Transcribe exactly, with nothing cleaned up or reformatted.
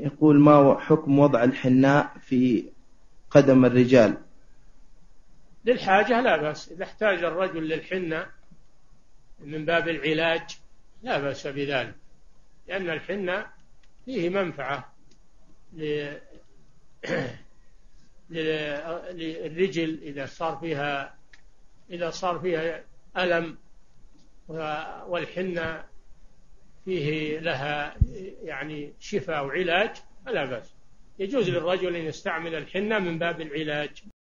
يقول: ما حكم وضع الحناء في قدم الرجال؟ للحاجة لا بأس، إذا احتاج الرجل للحنة من باب العلاج لا بأس بذلك، لأن الحنة فيه منفعة للرجل إذا صار فيها إذا صار فيها ألم، والحنة فيه لها يعني شفاء وعلاج فلا بأس، يجوز للرجل أن يستعمل الحنة من باب العلاج.